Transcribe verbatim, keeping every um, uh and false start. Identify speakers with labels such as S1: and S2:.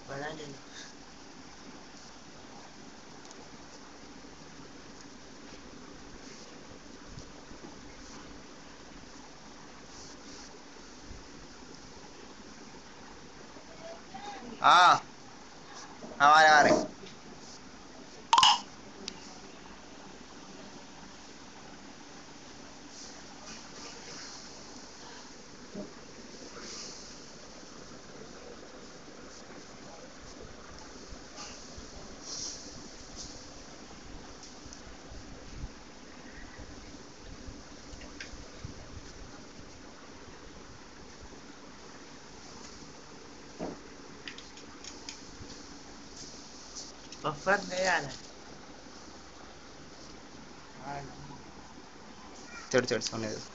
S1: بعدين
S2: हाँ हमारे आ रहे
S1: وفرنا يعني.
S2: चढ़ चढ़ सोने दो